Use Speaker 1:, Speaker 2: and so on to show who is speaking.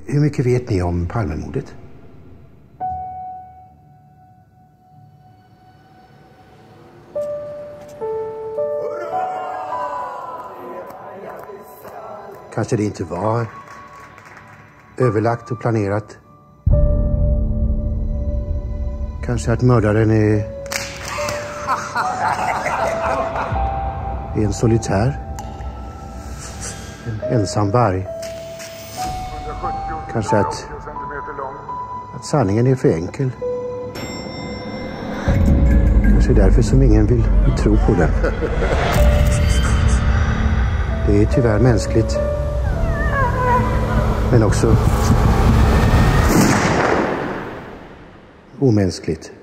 Speaker 1: Hur mycket vet ni om Palmemordet? Kanske det inte var överlagt och planerat. Kanske att mördaren är en solitär. En ensam varg. Kanske att sanningen är för enkel. Kanske därför som ingen vill tro på den. Det är tyvärr mänskligt. Men också omänskligt.